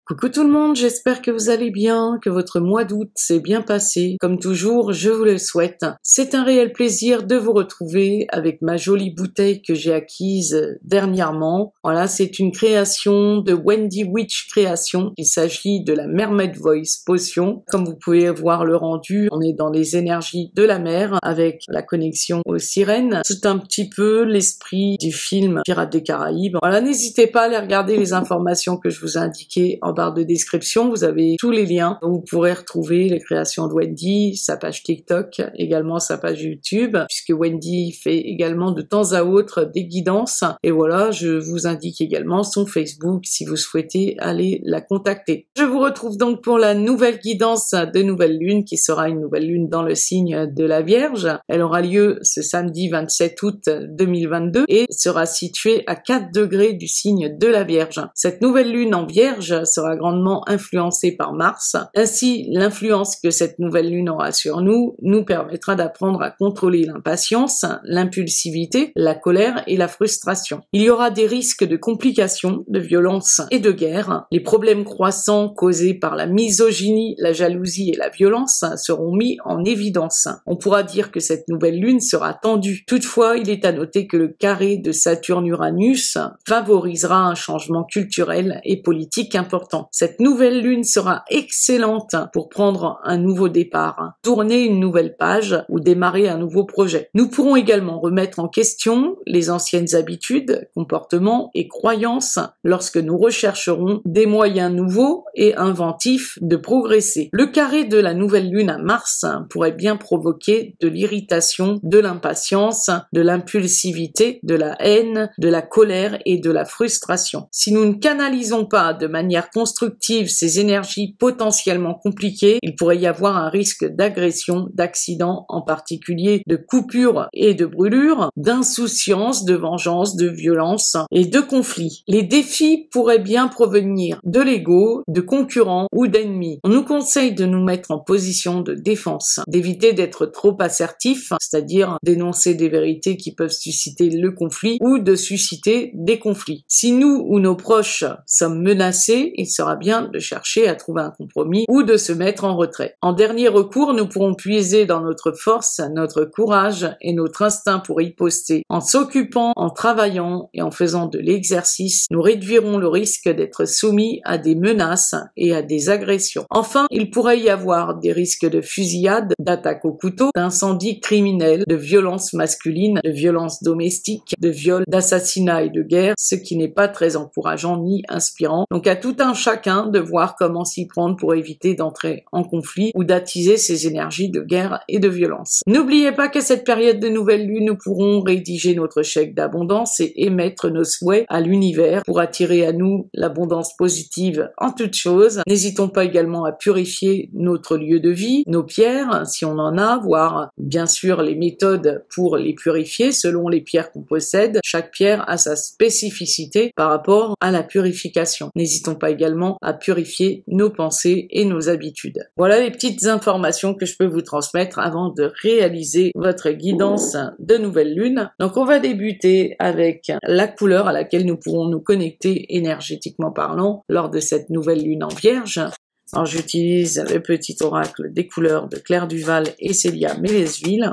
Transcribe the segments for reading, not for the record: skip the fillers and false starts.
Coucou tout le monde, j'espère que vous allez bien, que votre mois d'août s'est bien passé. Comme toujours, je vous le souhaite. C'est un réel plaisir de vous retrouver avec ma jolie bouteille que j'ai acquise dernièrement. Voilà, c'est une création de Wendy Witch Création. Il s'agit de la Mermaid Voice Potion. Comme vous pouvez voir le rendu, on est dans les énergies de la mer avec la connexion aux sirènes. C'est un petit peu l'esprit du film Pirates des Caraïbes. Voilà, n'hésitez pas à aller regarder les informations que je vous ai indiquées en barre de description, vous avez tous les liens où vous pourrez retrouver les créations de Wendy, sa page TikTok, également sa page YouTube, puisque Wendy fait également de temps à autre des guidances. Et voilà, je vous indique également son Facebook si vous souhaitez aller la contacter. Je vous retrouve donc pour la nouvelle guidance de nouvelle lune, qui sera une nouvelle lune dans le signe de la Vierge. Elle aura lieu ce samedi 27 août 2022 et sera située à 4 degrés du signe de la Vierge. Cette nouvelle lune en Vierge sera grandement influencée par Mars. Ainsi, l'influence que cette nouvelle lune aura sur nous permettra d'apprendre à contrôler l'impatience, l'impulsivité, la colère et la frustration. Il y aura des risques de complications, de violence et de guerre. Les problèmes croissants causés par la misogynie, la jalousie et la violence seront mis en évidence. On pourra dire que cette nouvelle lune sera tendue. Toutefois, il est à noter que le carré de Saturne-Uranus favorisera un changement culturel et politique important. Cette nouvelle lune sera excellente pour prendre un nouveau départ, tourner une nouvelle page ou démarrer un nouveau projet. Nous pourrons également remettre en question les anciennes habitudes, comportements et croyances lorsque nous rechercherons des moyens nouveaux et inventifs de progresser. Le carré de la nouvelle lune à Mars pourrait bien provoquer de l'irritation, de l'impatience, de l'impulsivité, de la haine, de la colère et de la frustration. Si nous ne canalisons pas de manière constructive ces énergies potentiellement compliquées, il pourrait y avoir un risque d'agression, d'accident, en particulier de coupures et de brûlures, d'insouciance, de vengeance, de violence et de conflits. Les défis pourraient bien provenir de l'ego, de concurrents ou d'ennemis. On nous conseille de nous mettre en position de défense, d'éviter d'être trop assertif, c'est-à-dire d'énoncer des vérités qui peuvent susciter le conflit ou de susciter des conflits. Si nous ou nos proches sommes menacés, il sera bien de chercher à trouver un compromis ou de se mettre en retrait. En dernier recours, nous pourrons puiser dans notre force, notre courage et notre instinct pour riposter. En s'occupant, en travaillant et en faisant de l'exercice, nous réduirons le risque d'être soumis à des menaces et à des agressions. Enfin, il pourrait y avoir des risques de fusillade, d'attaques au couteau, d'incendies criminels, de violences masculines, de violences domestiques, de viols, d'assassinats et de guerre, ce qui n'est pas très encourageant ni inspirant. Donc à tout un chacun de voir comment s'y prendre pour éviter d'entrer en conflit ou d'attiser ces énergies de guerre et de violence. N'oubliez pas qu'à cette période de nouvelle lune, nous pourrons rédiger notre chèque d'abondance et émettre nos souhaits à l'univers pour attirer à nous l'abondance positive en toutes choses. N'hésitons pas également à purifier notre lieu de vie, nos pierres, si on en a, voire bien sûr les méthodes pour les purifier selon les pierres qu'on possède. Chaque pierre a sa spécificité par rapport à la purification. N'hésitons pas également à purifier nos pensées et nos habitudes. Voilà les petites informations que je peux vous transmettre avant de réaliser votre guidance de nouvelle lune. Donc on va débuter avec la couleur à laquelle nous pourrons nous connecter énergétiquement parlant lors de cette nouvelle lune en Vierge. Alors j'utilise le petit oracle des couleurs de Claire Duval et Célia Mélesville.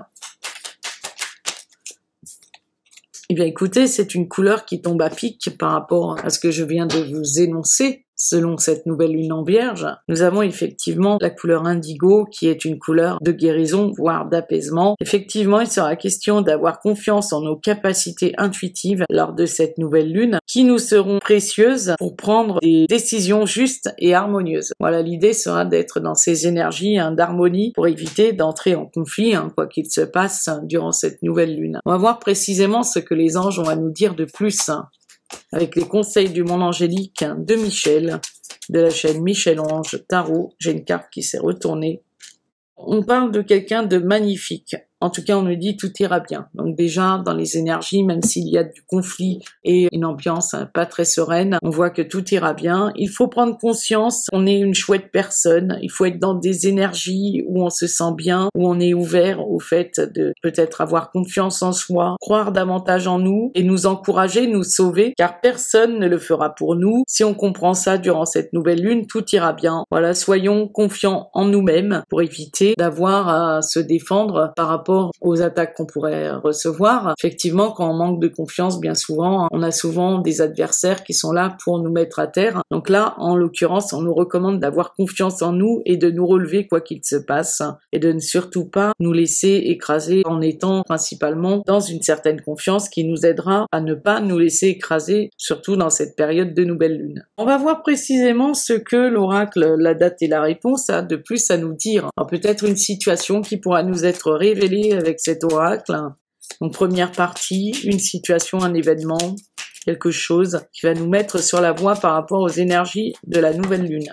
Eh bien écoutez, c'est une couleur qui tombe à pic par rapport à ce que je viens de vous énoncer. Selon cette nouvelle lune en Vierge, nous avons effectivement la couleur indigo qui est une couleur de guérison, voire d'apaisement. Effectivement, il sera question d'avoir confiance en nos capacités intuitives lors de cette nouvelle lune qui nous seront précieuses pour prendre des décisions justes et harmonieuses. Voilà, l'idée sera d'être dans ces énergies d'harmonie pour éviter d'entrer en conflit, quoi qu'il se passe durant cette nouvelle lune. On va voir précisément ce que les anges ont à nous dire de plus. Avec les conseils du monde angélique de Michel, de la chaîne Michel Ange Tarot. J'ai une carte qui s'est retournée. On parle de quelqu'un de magnifique. En tout cas, on nous dit tout ira bien. Donc déjà, dans les énergies, même s'il y a du conflit et une ambiance pas très sereine, on voit que tout ira bien. Il faut prendre conscience qu'on est une chouette personne. Il faut être dans des énergies où on se sent bien, où on est ouvert au fait de peut-être avoir confiance en soi, croire davantage en nous et nous encourager, nous sauver, car personne ne le fera pour nous. Si on comprend ça durant cette nouvelle lune, tout ira bien. Voilà, soyons confiants en nous-mêmes pour éviter d'avoir à se défendre par rapport aux attaques qu'on pourrait recevoir. Effectivement, quand on manque de confiance, bien souvent, on a souvent des adversaires qui sont là pour nous mettre à terre. Donc là, en l'occurrence, on nous recommande d'avoir confiance en nous et de nous relever quoi qu'il se passe et de ne surtout pas nous laisser écraser en étant principalement dans une certaine confiance qui nous aidera à ne pas nous laisser écraser, surtout dans cette période de nouvelle lune. On va voir précisément ce que l'oracle, la date et la réponse a de plus à nous dire. Alors peut-être une situation qui pourra nous être révélée avec cet oracle. Donc première partie, une situation, un événement, quelque chose qui va nous mettre sur la voie par rapport aux énergies de la nouvelle lune.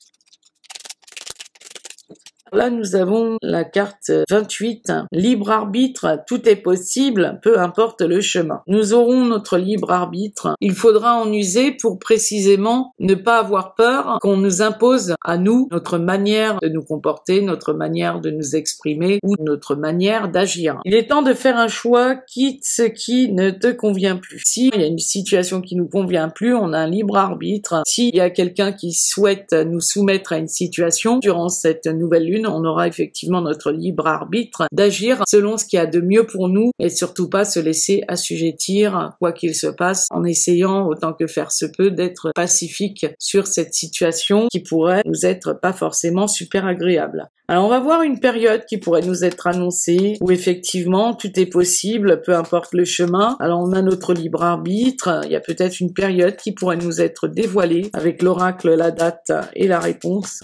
Là, nous avons la carte 28, libre arbitre, tout est possible, peu importe le chemin. Nous aurons notre libre arbitre. Il faudra en user pour précisément ne pas avoir peur qu'on nous impose à nous notre manière de nous comporter, notre manière de nous exprimer ou notre manière d'agir. Il est temps de faire un choix, quitte ce qui ne te convient plus. S'il y a une situation qui nous convient plus, on a un libre arbitre. S'il y a quelqu'un qui souhaite nous soumettre à une situation durant cette nouvelle lune, on aura effectivement notre libre arbitre d'agir selon ce qu'il y a de mieux pour nous et surtout pas se laisser assujettir quoi qu'il se passe en essayant autant que faire se peut d'être pacifique sur cette situation qui pourrait nous être pas forcément super agréable. Alors on va voir une période qui pourrait nous être annoncée où effectivement tout est possible, peu importe le chemin. Alors on a notre libre arbitre, il y a peut-être une période qui pourrait nous être dévoilée avec l'oracle, la date et la réponse.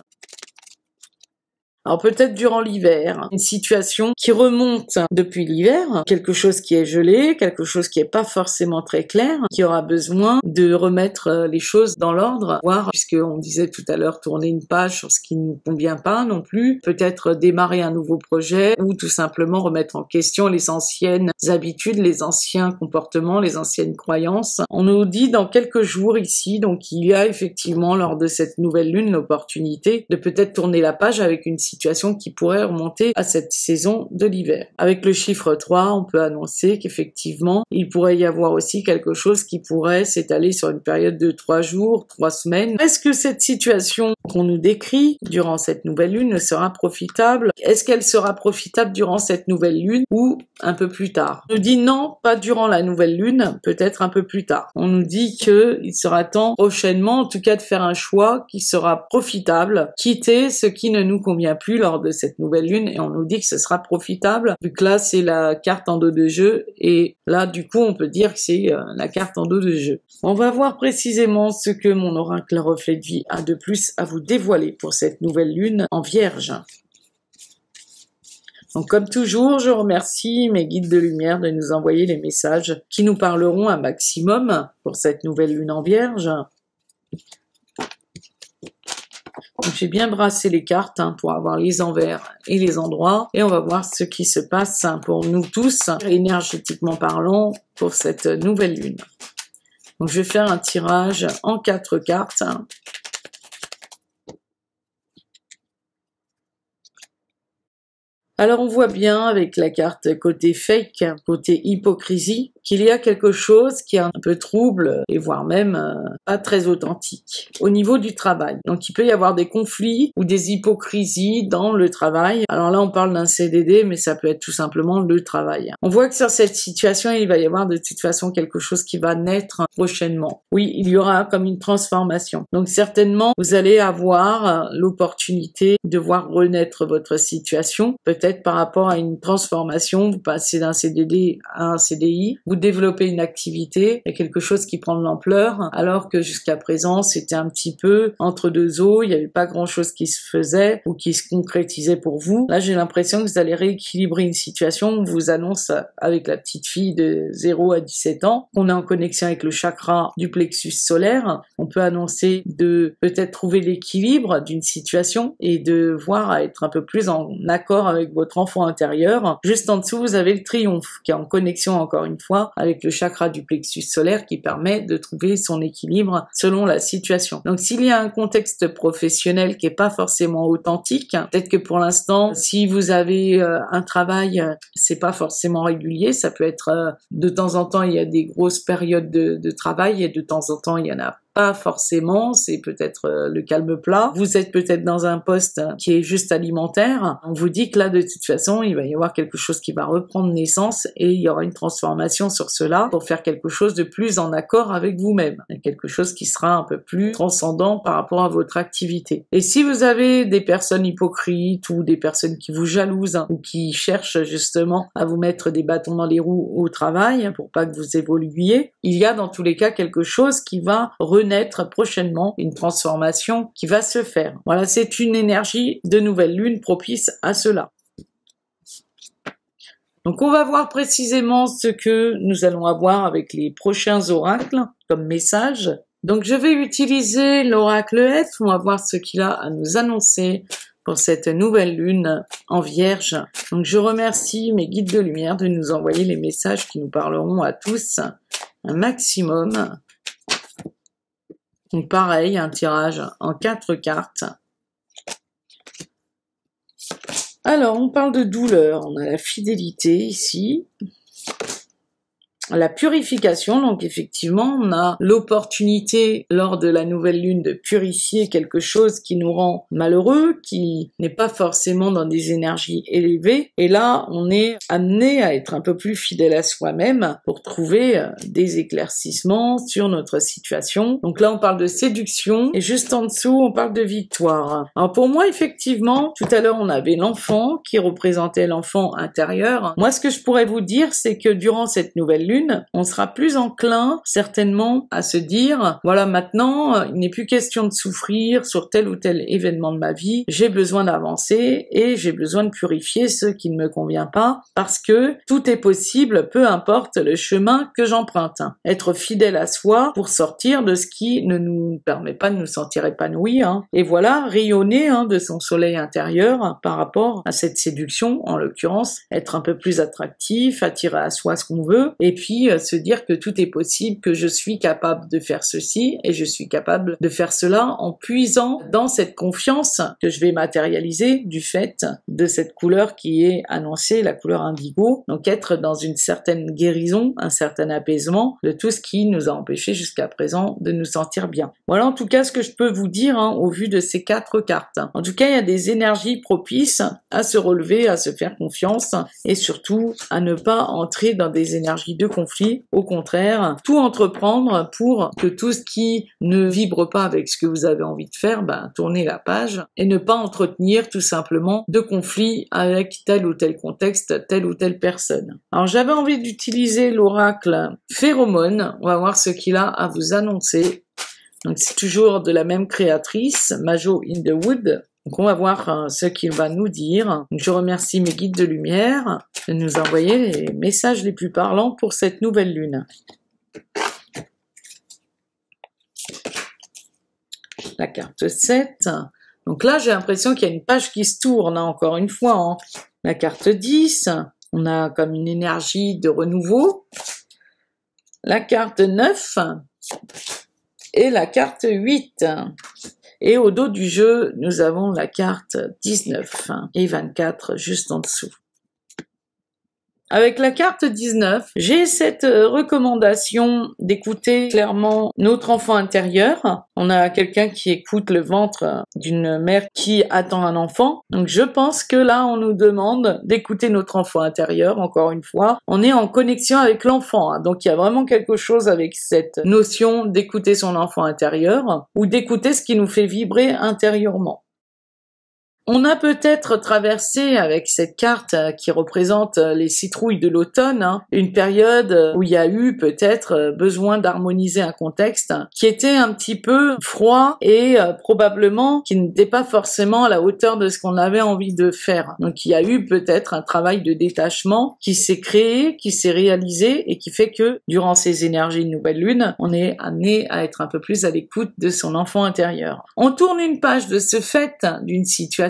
Alors peut-être durant l'hiver, une situation qui remonte depuis l'hiver, quelque chose qui est gelé, quelque chose qui est pas forcément très clair, qui aura besoin de remettre les choses dans l'ordre, voire, puisqu'on disait tout à l'heure, tourner une page sur ce qui ne nous convient pas non plus, peut-être démarrer un nouveau projet, ou tout simplement remettre en question les anciennes habitudes, les anciens comportements, les anciennes croyances. On nous dit dans quelques jours ici, donc il y a effectivement lors de cette nouvelle lune l'opportunité de peut-être tourner la page avec une situation qui pourrait remonter à cette saison de l'hiver. Avec le chiffre 3, on peut annoncer qu'effectivement, il pourrait y avoir aussi quelque chose qui pourrait s'étaler sur une période de 3 jours, 3 semaines. Est-ce que cette situation qu'on nous décrit durant cette nouvelle lune sera profitable? Est-ce qu'elle sera profitable durant cette nouvelle lune ou un peu plus tard? On nous dit non, pas durant la nouvelle lune, peut-être un peu plus tard. On nous dit qu'il sera temps prochainement, en tout cas, de faire un choix qui sera profitable, quitter ce qui ne nous convient plus lors de cette nouvelle lune, et on nous dit que ce sera profitable, vu que là c'est la carte en dos de jeu, et là du coup on peut dire que c'est la carte en dos de jeu. On va voir précisément ce que mon oracle reflet de vie a de plus à vous dévoiler pour cette nouvelle lune en Vierge. Donc comme toujours, je remercie mes guides de lumière de nous envoyer les messages qui nous parleront un maximum pour cette nouvelle lune en Vierge. Donc j'ai bien brassé les cartes pour avoir les envers et les endroits, et on va voir ce qui se passe pour nous tous, énergétiquement parlant, pour cette nouvelle lune. Donc je vais faire un tirage en 4 cartes. Alors on voit bien avec la carte côté fake, côté hypocrisie, qu'il y a quelque chose qui est un peu trouble et voire même pas très authentique au niveau du travail. Donc il peut y avoir des conflits ou des hypocrisies dans le travail. Alors là on parle d'un CDD, mais ça peut être tout simplement le travail. On voit que sur cette situation il va y avoir de toute façon quelque chose qui va naître prochainement. Oui, il y aura comme une transformation. Donc certainement vous allez avoir l'opportunité de voir renaître votre situation, peut-être par rapport à une transformation, vous passez d'un CDD à un CDI, vous développez une activité, il y a quelque chose qui prend de l'ampleur, alors que jusqu'à présent c'était un petit peu entre deux eaux, il n'y avait pas grand chose qui se faisait ou qui se concrétisait pour vous. Là j'ai l'impression que vous allez rééquilibrer une situation. On vous annonce avec la petite fille de 0 à 17 ans qu'on est en connexion avec le chakra du plexus solaire. On peut annoncer de peut-être trouver l'équilibre d'une situation et de voir à être un peu plus en accord avec votre enfant intérieur. Juste en dessous, vous avez le triomphe, qui est en connexion encore une fois avec le chakra du plexus solaire qui permet de trouver son équilibre selon la situation. Donc s'il y a un contexte professionnel qui est pas forcément authentique, peut-être que pour l'instant, si vous avez un travail, c'est pas forcément régulier, ça peut être de temps en temps, il y a des grosses périodes de travail et de temps en temps, il y en a pas forcément, c'est peut-être le calme plat. Vous êtes peut-être dans un poste qui est juste alimentaire. On vous dit que là, de toute façon, il va y avoir quelque chose qui va reprendre naissance et il y aura une transformation sur cela pour faire quelque chose de plus en accord avec vous-même. Quelque chose qui sera un peu plus transcendant par rapport à votre activité. Et si vous avez des personnes hypocrites ou des personnes qui vous jalousent ou qui cherchent justement à vous mettre des bâtons dans les roues au travail pour pas que vous évoluiez, il y a dans tous les cas quelque chose qui va renaître prochainement, une transformation qui va se faire. Voilà, c'est une énergie de nouvelle lune propice à cela. Donc on va voir précisément ce que nous allons avoir avec les prochains oracles comme message. Donc je vais utiliser l'oracle F, on va voir ce qu'il a à nous annoncer pour cette nouvelle lune en Vierge. Donc je remercie mes guides de lumière de nous envoyer les messages qui nous parleront à tous un maximum. Donc pareil, un tirage en 4 cartes. Alors, on parle de douleur, on a la fidélité ici, la purification, donc effectivement, on a l'opportunité lors de la nouvelle lune de purifier quelque chose qui nous rend malheureux, qui n'est pas forcément dans des énergies élevées, et là, on est amené à être un peu plus fidèle à soi-même pour trouver des éclaircissements sur notre situation. Donc là, on parle de séduction, et juste en dessous, on parle de victoire. Alors pour moi, effectivement, tout à l'heure, on avait l'enfant qui représentait l'enfant intérieur. Moi, ce que je pourrais vous dire, c'est que durant cette nouvelle lune, on sera plus enclin certainement à se dire voilà, maintenant il n'est plus question de souffrir sur tel ou tel événement de ma vie, j'ai besoin d'avancer et j'ai besoin de purifier ce qui ne me convient pas parce que tout est possible, peu importe le chemin que j'emprunte. Être fidèle à soi pour sortir de ce qui ne nous permet pas de nous sentir épanouis, et voilà, rayonner de son soleil intérieur par rapport à cette séduction, en l'occurrence, être un peu plus attractif, attirer à soi ce qu'on veut, et puis se dire que tout est possible, que je suis capable de faire ceci et je suis capable de faire cela en puisant dans cette confiance que je vais matérialiser du fait de cette couleur qui est annoncée, la couleur indigo. Donc être dans une certaine guérison, un certain apaisement de tout ce qui nous a empêchés jusqu'à présent de nous sentir bien. Voilà en tout cas ce que je peux vous dire au vu de ces 4 cartes. En tout cas, il y a des énergies propices à se relever, à se faire confiance et surtout à ne pas entrer dans des énergies de conflit, au contraire, tout entreprendre pour que tout ce qui ne vibre pas avec ce que vous avez envie de faire, tournez la page et ne pas entretenir tout simplement de conflits avec tel ou tel contexte, telle ou telle personne. Alors j'avais envie d'utiliser l'oracle Phéromone, on va voir ce qu'il a à vous annoncer. Donc c'est toujours de la même créatrice, Majo in the Wood. Donc on va voir ce qu'il va nous dire. Donc, je remercie mes guides de lumière de nous envoyer les messages les plus parlants pour cette nouvelle lune. La carte 7. Donc là, j'ai l'impression qu'il y a une page qui se tourne, encore une fois. La carte 10, on a comme une énergie de renouveau. La carte 9 et la carte 8. Et au dos du jeu, nous avons la carte 19 et 24 juste en dessous. Avec la carte 19, j'ai cette recommandation d'écouter clairement notre enfant intérieur. On a quelqu'un qui écoute le ventre d'une mère qui attend un enfant. Donc je pense que là, on nous demande d'écouter notre enfant intérieur, encore une fois. On est en connexion avec l'enfant. Donc il y a vraiment quelque chose avec cette notion d'écouter son enfant intérieur ou d'écouter ce qui nous fait vibrer intérieurement. On a peut-être traversé avec cette carte qui représente les citrouilles de l'automne, une période où il y a eu peut-être besoin d'harmoniser un contexte qui était un petit peu froid et probablement qui n'était pas forcément à la hauteur de ce qu'on avait envie de faire. Donc il y a eu peut-être un travail de détachement qui s'est créé, qui s'est réalisé et qui fait que durant ces énergies de nouvelle lune, on est amené à être un peu plus à l'écoute de son enfant intérieur. On tourne une page de ce fait d'une situation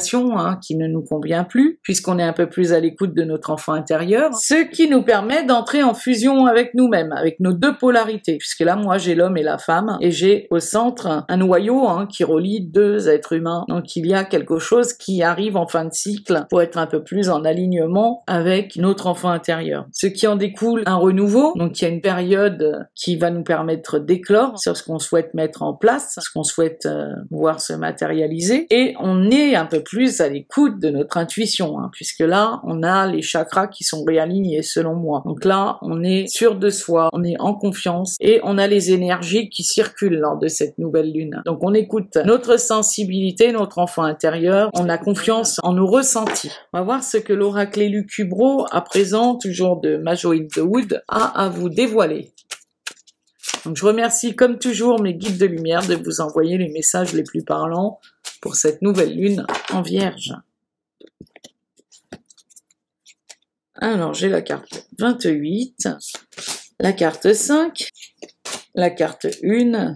situation qui ne nous convient plus, puisqu'on est un peu plus à l'écoute de notre enfant intérieur, ce qui nous permet d'entrer en fusion avec nous-mêmes, avec nos deux polarités, puisque là, moi, j'ai l'homme et la femme, et j'ai au centre un noyau qui relie deux êtres humains. Donc, il y a quelque chose qui arrive en fin de cycle pour être un peu plus en alignement avec notre enfant intérieur. Ce qui en découle un renouveau, donc il y a une période qui va nous permettre d'éclore sur ce qu'on souhaite mettre en place, ce qu'on souhaite voir se matérialiser, et on est un peu plus à l'écoute de notre intuition, puisque là, on a les chakras qui sont réalignés selon moi. Donc là, on est sûr de soi, on est en confiance, et on a les énergies qui circulent lors de cette nouvelle lune. Donc on écoute notre sensibilité, notre enfant intérieur, on a confiance en nos ressentis. On va voir ce que l'oracle Lucubro, à présent, toujours de Majo in the Wood, a à vous dévoiler. Donc je remercie comme toujours mes guides de lumière de vous envoyer les messages les plus parlants pour cette nouvelle lune en Vierge. Alors j'ai la carte 28, la carte 5, la carte 1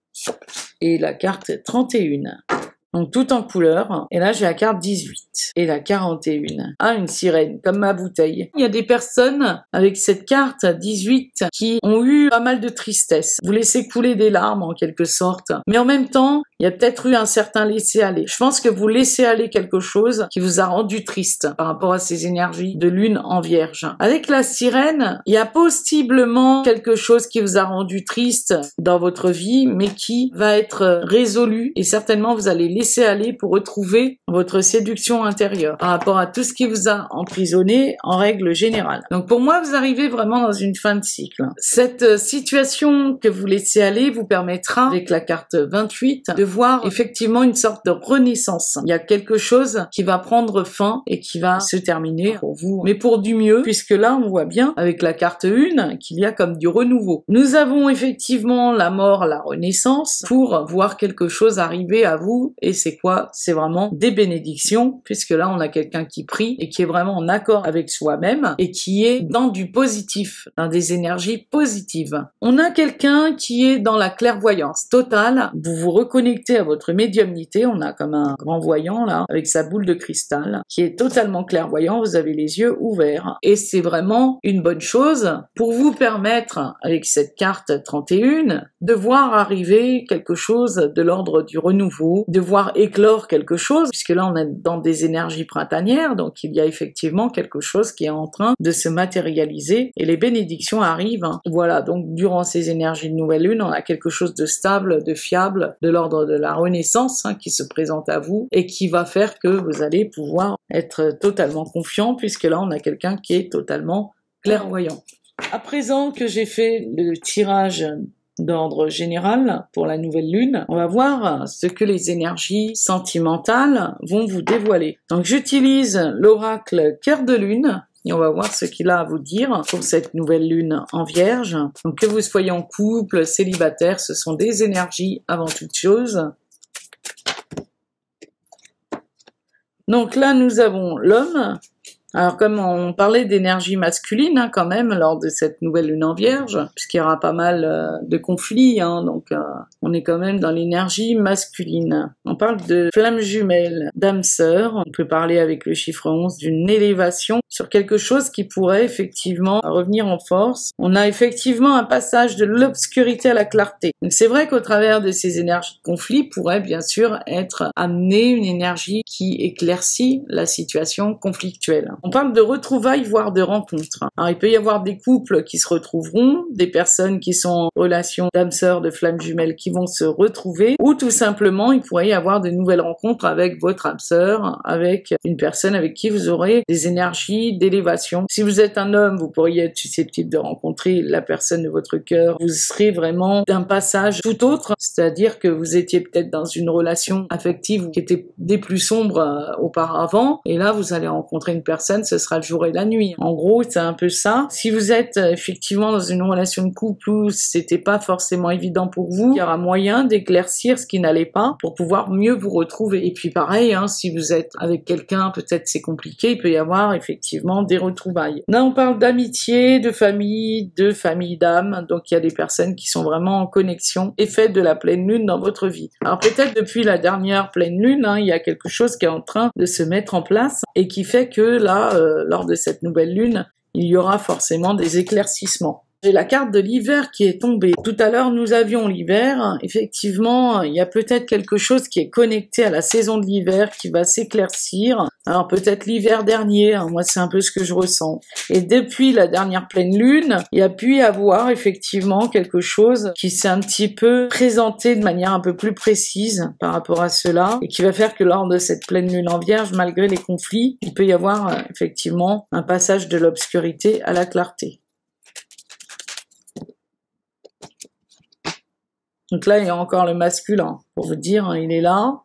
et la carte 31. Donc tout en couleur. Et là j'ai la carte 18 et la 41. Ah, une sirène, comme ma bouteille. Il y a des personnes avec cette carte 18 qui ont eu pas mal de tristesse. Vous laissez couler des larmes en quelque sorte. Mais en même temps, il y a peut-être eu un certain laisser-aller. Je pense que vous laissez aller quelque chose qui vous a rendu triste par rapport à ces énergies de lune en Vierge. Avec la sirène, il y a possiblement quelque chose qui vous a rendu triste dans votre vie, mais qui va être résolu et certainement vous allez laisser aller pour retrouver votre séduction intérieure par rapport à tout ce qui vous a emprisonné en règle générale. Donc pour moi, vous arrivez vraiment dans une fin de cycle. Cette situation que vous laissez aller vous permettra, avec la carte 28, de voir effectivement une sorte de renaissance. Il y a quelque chose qui va prendre fin et qui va se terminer pour vous, mais pour du mieux, puisque là, on voit bien, avec la carte 1, qu'il y a comme du renouveau. Nous avons effectivement la mort, la renaissance, pour voir quelque chose arriver à vous, et c'est quoi? C'est vraiment des bénédictions, puisque là, on a quelqu'un qui prie et qui est vraiment en accord avec soi-même et qui est dans du positif, dans des énergies positives. On a quelqu'un qui est dans la clairvoyance totale. Vous vous reconnectez à votre médiumnité. On a comme un grand voyant là, avec sa boule de cristal, qui est totalement clairvoyant. Vous avez les yeux ouverts. Et c'est vraiment une bonne chose pour vous permettre, avec cette carte 31, de voir arriver quelque chose de l'ordre du renouveau, de voir éclore quelque chose, puisque là on est dans des énergies printanières, donc il y a effectivement quelque chose qui est en train de se matérialiser et les bénédictions arrivent. Voilà, donc durant ces énergies de nouvelle lune, on a quelque chose de stable, de fiable, de l'ordre de la renaissance qui se présente à vous et qui va faire que vous allez pouvoir être totalement confiant, puisque là on a quelqu'un qui est totalement clairvoyant. À présent que j'ai fait le tirage d'ordre général pour la nouvelle lune, on va voir ce que les énergies sentimentales vont vous dévoiler. Donc j'utilise l'oracle Cœur de Lune et on va voir ce qu'il a à vous dire pour cette nouvelle lune en Vierge. Donc que vous soyez en couple, célibataire, ce sont des énergies avant toute chose. Donc là nous avons l'homme. Alors comme on parlait d'énergie masculine quand même lors de cette nouvelle lune en Vierge, puisqu'il y aura pas mal de conflits, donc on est quand même dans l'énergie masculine. On parle de flamme jumelle, d'âme sœur, on peut parler avec le chiffre 11 d'une élévation sur quelque chose qui pourrait effectivement revenir en force. On a effectivement un passage de l'obscurité à la clarté. Donc c'est vrai qu'au travers de ces énergies de conflit pourrait bien sûr être amenée une énergie qui éclaircit la situation conflictuelle. On parle de retrouvailles, voire de rencontres. Alors, il peut y avoir des couples qui se retrouveront, des personnes qui sont en relation d'âme sœur, de flamme jumelle qui vont se retrouver, ou tout simplement, il pourrait y avoir de nouvelles rencontres avec votre âme sœur, avec une personne avec qui vous aurez des énergies d'élévation. Si vous êtes un homme, vous pourriez être susceptible de rencontrer la personne de votre cœur. Vous serez vraiment d'un passage tout autre, c'est-à-dire que vous étiez peut-être dans une relation affective qui était des plus sombres auparavant, et là, vous allez rencontrer une personne personne, ce sera le jour et la nuit. En gros, c'est un peu ça. Si vous êtes effectivement dans une relation de couple où c'était pas forcément évident pour vous, il y aura moyen d'éclaircir ce qui n'allait pas pour pouvoir mieux vous retrouver. Et puis pareil, hein, si vous êtes avec quelqu'un, peut-être c'est compliqué, il peut y avoir effectivement des retrouvailles. Là, on parle d'amitié, de famille d'âme. Donc il y a des personnes qui sont vraiment en connexion, effet de la pleine lune dans votre vie. Alors peut-être depuis la dernière pleine lune, hein, il y a quelque chose qui est en train de se mettre en place et qui fait que là, lors de cette nouvelle lune, il y aura forcément des éclaircissements. J'ai la carte de l'hiver qui est tombée. Tout à l'heure, nous avions l'hiver. Effectivement, il y a peut-être quelque chose qui est connecté à la saison de l'hiver qui va s'éclaircir. Alors peut-être l'hiver dernier, hein, moi c'est un peu ce que je ressens. Et depuis la dernière pleine lune, il y a pu y avoir effectivement quelque chose qui s'est un petit peu présenté de manière un peu plus précise par rapport à cela et qui va faire que lors de cette pleine lune en Vierge, malgré les conflits, il peut y avoir effectivement un passage de l'obscurité à la clarté. Donc là, il y a encore le masculin. Pour vous dire, hein, il est là.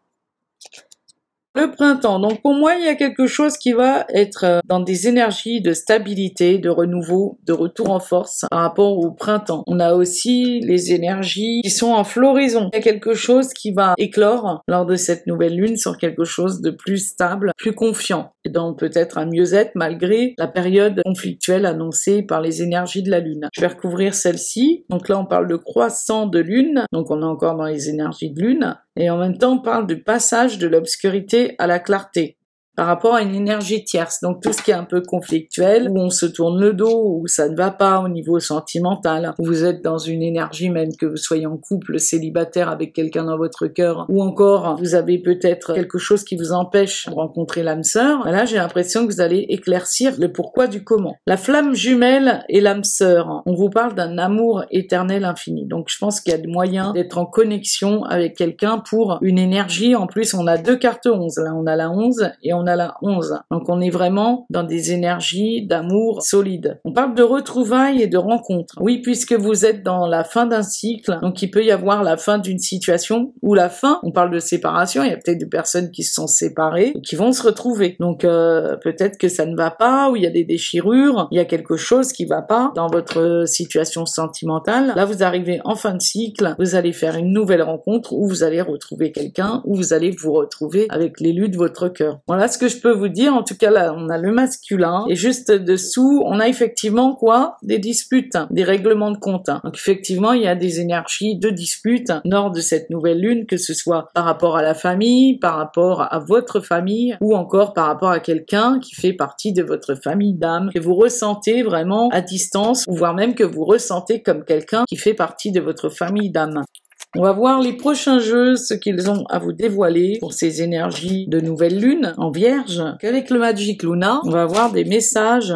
Le printemps. Donc pour moi, il y a quelque chose qui va être dans des énergies de stabilité, de renouveau, de retour en force par rapport au printemps. On a aussi les énergies qui sont en floraison. Il y a quelque chose qui va éclore lors de cette nouvelle lune sur quelque chose de plus stable, plus confiant. Et donc peut-être un mieux-être malgré la période conflictuelle annoncée par les énergies de la lune. Je vais recouvrir celle-ci. Donc là, on parle de croissant de lune. Donc on est encore dans les énergies de lune. Et en même temps, on parle du passage de l'obscurité à la clarté par rapport à une énergie tierce. Donc tout ce qui est un peu conflictuel, où on se tourne le dos, où ça ne va pas au niveau sentimental, où vous êtes dans une énergie, même que vous soyez en couple, célibataire avec quelqu'un dans votre cœur, ou encore vous avez peut-être quelque chose qui vous empêche de rencontrer l'âme sœur. Là, j'ai l'impression que vous allez éclaircir le pourquoi du comment. La flamme jumelle et l'âme sœur, on vous parle d'un amour éternel infini. Donc je pense qu'il y a des moyens d'être en connexion avec quelqu'un pour une énergie. En plus, on a deux cartes 11. Là, on a la 11 et on a la 11. Donc on est vraiment dans des énergies d'amour solide. On parle de retrouvailles et de rencontres. Oui, puisque vous êtes dans la fin d'un cycle, donc il peut y avoir la fin d'une situation ou la fin, on parle de séparation, il y a peut-être des personnes qui se sont séparées et qui vont se retrouver. Donc peut-être que ça ne va pas, ou il y a des déchirures, il y a quelque chose qui va pas dans votre situation sentimentale. Là, vous arrivez en fin de cycle, vous allez faire une nouvelle rencontre où vous allez retrouver quelqu'un, où vous allez vous retrouver avec l'élu de votre cœur. Voilà ce que je peux vous dire. En tout cas, là, on a le masculin. Et juste dessous, on a effectivement quoi? Des disputes, des règlements de compte. Donc effectivement, il y a des énergies de disputes lors de cette nouvelle lune, que ce soit par rapport à la famille, par rapport à votre famille, ou encore par rapport à quelqu'un qui fait partie de votre famille d'âme, que vous ressentez vraiment à distance, ou voire même que vous ressentez comme quelqu'un qui fait partie de votre famille d'âme. On va voir les prochains jeux, ce qu'ils ont à vous dévoiler pour ces énergies de nouvelle lune en Vierge. Avec le Magic Luna, on va avoir des messages.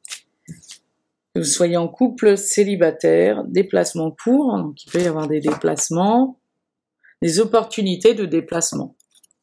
Que vous soyez en couple, célibataire, déplacement court, donc il peut y avoir des déplacements, des opportunités de déplacement.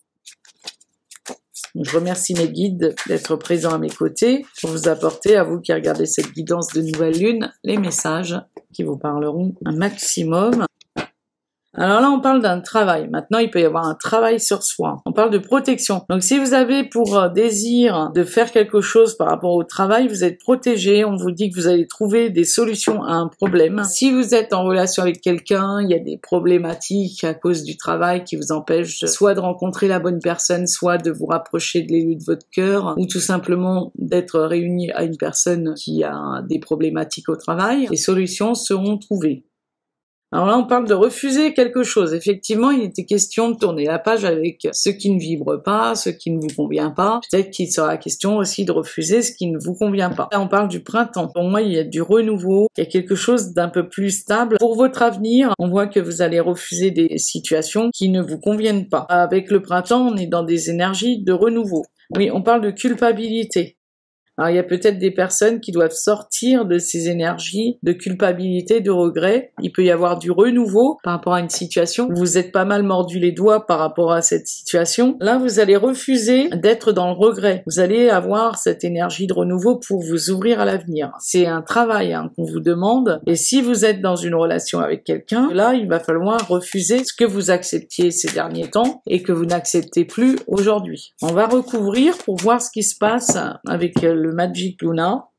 Je remercie mes guides d'être présents à mes côtés pour vous apporter, à vous qui regardez cette guidance de nouvelle lune, les messages qui vous parleront un maximum. Alors là, on parle d'un travail. Maintenant, il peut y avoir un travail sur soi. On parle de protection. Donc, si vous avez pour désir de faire quelque chose par rapport au travail, vous êtes protégé. On vous dit que vous allez trouver des solutions à un problème. Si vous êtes en relation avec quelqu'un, il y a des problématiques à cause du travail qui vous empêchent soit de rencontrer la bonne personne, soit de vous rapprocher de l'élu de votre cœur, ou tout simplement d'être réuni à une personne qui a des problématiques au travail. Les solutions seront trouvées. Alors là, on parle de refuser quelque chose. Effectivement, il était question de tourner la page avec ce qui ne vibre pas, ce qui ne vous convient pas. Peut-être qu'il sera question aussi de refuser ce qui ne vous convient pas. Là, on parle du printemps. Pour moi, il y a du renouveau. Il y a quelque chose d'un peu plus stable. Pour votre avenir, on voit que vous allez refuser des situations qui ne vous conviennent pas. Avec le printemps, on est dans des énergies de renouveau. Oui, on parle de culpabilité. Alors il y a peut-être des personnes qui doivent sortir de ces énergies de culpabilité, de regret. Il peut y avoir du renouveau par rapport à une situation. Vous êtes pas mal mordu les doigts par rapport à cette situation. Là, vous allez refuser d'être dans le regret. Vous allez avoir cette énergie de renouveau pour vous ouvrir à l'avenir. C'est un travail qu'on vous demande. Et si vous êtes dans une relation avec quelqu'un, là, il va falloir refuser ce que vous acceptiez ces derniers temps et que vous n'acceptez plus aujourd'hui. On va recouvrir pour voir ce qui se passe avec le Magic Luna.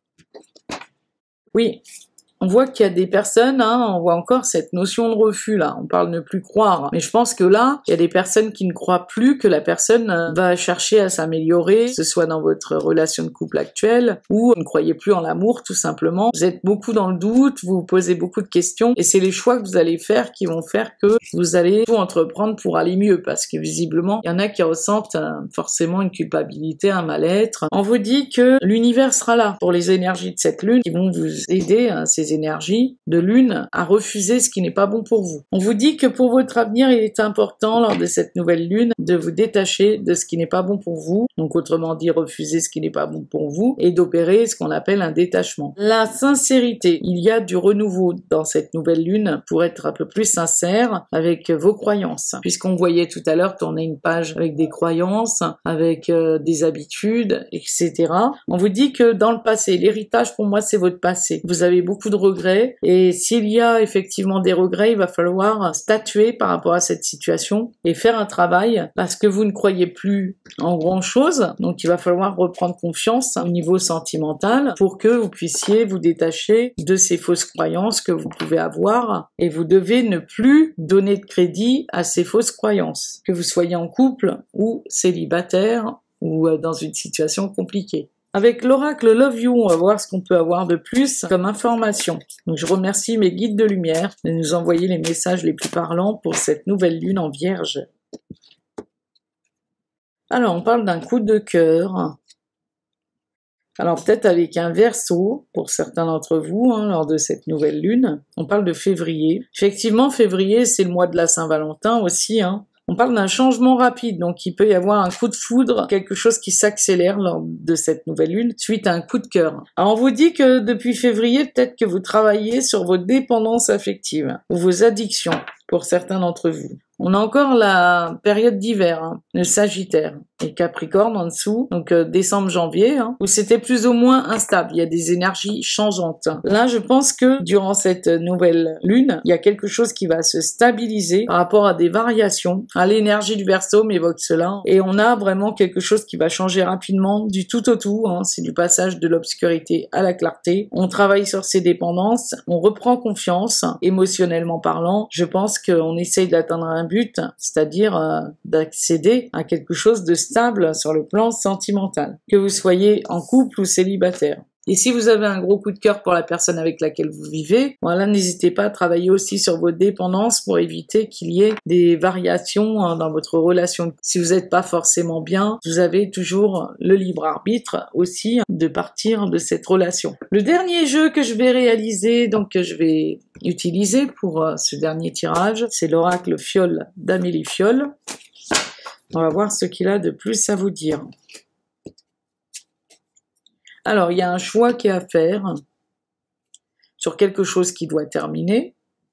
Oui. On voit qu'il y a des personnes, on voit encore cette notion de refus là, on parle ne plus croire. Mais je pense que là, il y a des personnes qui ne croient plus que la personne va chercher à s'améliorer, que ce soit dans votre relation de couple actuelle, ou vous ne croyez plus en l'amour tout simplement. Vous êtes beaucoup dans le doute, vous vous posez beaucoup de questions, et c'est les choix que vous allez faire qui vont faire que vous allez tout entreprendre pour aller mieux, parce que visiblement, il y en a qui ressentent forcément une culpabilité, un mal-être. On vous dit que l'univers sera là pour les énergies de cette lune qui vont vous aider, ces énergies de lune, à refuser ce qui n'est pas bon pour vous. On vous dit que pour votre avenir, il est important lors de cette nouvelle lune de vous détacher de ce qui n'est pas bon pour vous, donc autrement dit refuser ce qui n'est pas bon pour vous et d'opérer ce qu'on appelle un détachement. La sincérité, il y a du renouveau dans cette nouvelle lune pour être un peu plus sincère avec vos croyances, puisqu'on voyait tout à l'heure tourner une page avec des croyances, avec des habitudes, etc. On vous dit que dans le passé, l'héritage pour moi c'est votre passé. Vous avez beaucoup de regrets, et s'il y a effectivement des regrets, il va falloir statuer par rapport à cette situation et faire un travail parce que vous ne croyez plus en grand chose, donc il va falloir reprendre confiance au niveau sentimental pour que vous puissiez vous détacher de ces fausses croyances que vous pouvez avoir, et vous devez ne plus donner de crédit à ces fausses croyances, que vous soyez en couple ou célibataire ou dans une situation compliquée. Avec l'oracle Love You, on va voir ce qu'on peut avoir de plus comme information. Donc je remercie mes guides de lumière de nous envoyer les messages les plus parlants pour cette nouvelle lune en Vierge. Alors on parle d'un coup de cœur. Alors peut-être avec un Verseau pour certains d'entre vous lors de cette nouvelle lune. On parle de février. Effectivement, février c'est le mois de la Saint-Valentin aussi. On parle d'un changement rapide, donc il peut y avoir un coup de foudre, quelque chose qui s'accélère lors de cette nouvelle lune, suite à un coup de cœur. Alors on vous dit que depuis février, peut-être que vous travaillez sur vos dépendances affectives, ou vos addictions, pour certains d'entre vous. On a encore la période d'hiver, le Sagittaire et Capricorne en dessous, donc décembre-janvier, où c'était plus ou moins instable, il y a des énergies changeantes. Là, je pense que durant cette nouvelle lune, il y a quelque chose qui va se stabiliser par rapport à des variations. L'énergie du Verseau m'évoque cela, et on a vraiment quelque chose qui va changer rapidement du tout au tout, c'est du passage de l'obscurité à la clarté. On travaille sur ses dépendances, on reprend confiance, émotionnellement parlant. Je pense qu'on essaye d'atteindre un but, c'est-à-dire d'accéder à quelque chose de stable sur le plan sentimental, que vous soyez en couple ou célibataire. Et si vous avez un gros coup de cœur pour la personne avec laquelle vous vivez, voilà, n'hésitez pas à travailler aussi sur vos dépendances pour éviter qu'il y ait des variations dans votre relation. Si vous n'êtes pas forcément bien, vous avez toujours le libre arbitre aussi de partir de cette relation. Le dernier jeu que je vais réaliser, donc que je vais utiliser pour ce dernier tirage, c'est l'oracle Fiole d'Amélie Fiole. On va voir ce qu'il a de plus à vous dire. Alors, il y a un choix qui est à faire sur quelque chose qui doit terminer.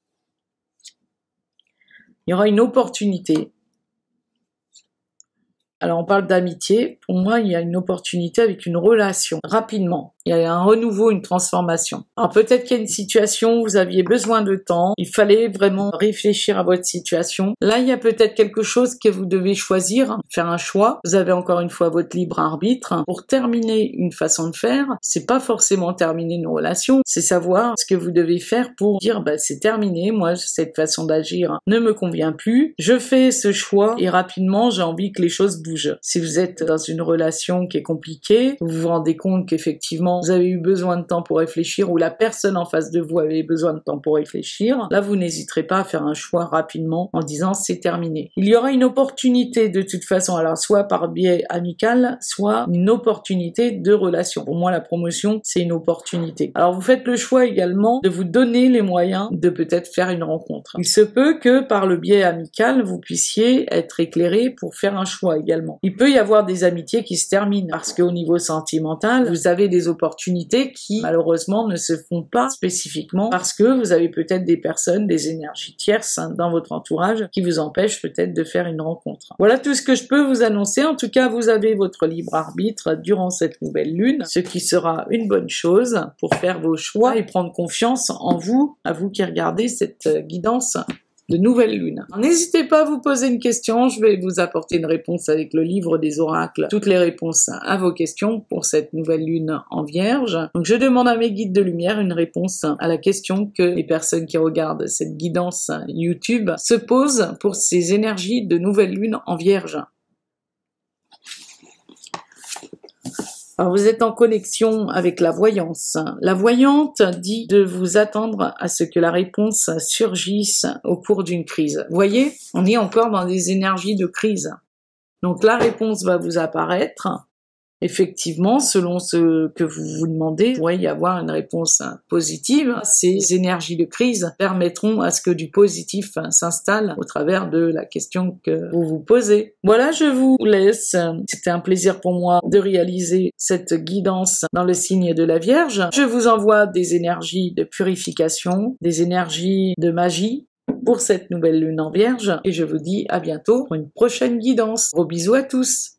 Il y aura une opportunité. Alors, on parle d'amitié. Pour moi, il y a une opportunité avec une relation, rapidement. Il y a un renouveau, une transformation. Alors peut-être qu'il y a une situation où vous aviez besoin de temps, il fallait vraiment réfléchir à votre situation. Là, il y a peut-être quelque chose que vous devez choisir, faire un choix. Vous avez encore une fois votre libre arbitre. Pour terminer une façon de faire, c'est pas forcément terminer une relation, c'est savoir ce que vous devez faire pour dire c'est terminé, moi cette façon d'agir ne me convient plus, je fais ce choix et rapidement j'ai envie que les choses bougent. Si vous êtes dans une relation qui est compliquée, vous vous rendez compte qu'effectivement effectivement vous avez eu besoin de temps pour réfléchir ou la personne en face de vous avait besoin de temps pour réfléchir, là vous n'hésiterez pas à faire un choix rapidement en disant c'est terminé. Il y aura une opportunité de toute façon, alors soit par biais amical, soit une opportunité de relation. Pour moi la promotion c'est une opportunité. Alors vous faites le choix également de vous donner les moyens de peut-être faire une rencontre. Il se peut que par le biais amical vous puissiez être éclairé pour faire un choix également. Il peut y avoir des amitiés qui se terminent parce qu'au niveau sentimental vous avez des opportunités qui malheureusement ne se font pas spécifiquement parce que vous avez peut-être des personnes, des énergies tierces dans votre entourage qui vous empêchent peut-être de faire une rencontre. Voilà tout ce que je peux vous annoncer. En tout cas, vous avez votre libre arbitre durant cette nouvelle lune, ce qui sera une bonne chose pour faire vos choix et prendre confiance en vous, à vous qui regardez cette guidance de nouvelle lune. N'hésitez pas à vous poser une question, je vais vous apporter une réponse avec le livre des oracles, toutes les réponses à vos questions pour cette nouvelle lune en Vierge. Donc je demande à mes guides de lumière une réponse à la question que les personnes qui regardent cette guidance YouTube se posent pour ces énergies de nouvelle lune en Vierge. Alors vous êtes en connexion avec la voyance. La voyante dit de vous attendre à ce que la réponse surgisse au cours d'une crise. Vous voyez, on est encore dans des énergies de crise. Donc la réponse va vous apparaître. Effectivement, selon ce que vous vous demandez, il pourrait y avoir une réponse positive. Ces énergies de crise permettront à ce que du positif s'installe au travers de la question que vous vous posez. Voilà, je vous laisse. C'était un plaisir pour moi de réaliser cette guidance dans le signe de la Vierge. Je vous envoie des énergies de purification, des énergies de magie pour cette nouvelle lune en Vierge et je vous dis à bientôt pour une prochaine guidance. Gros bisous à tous.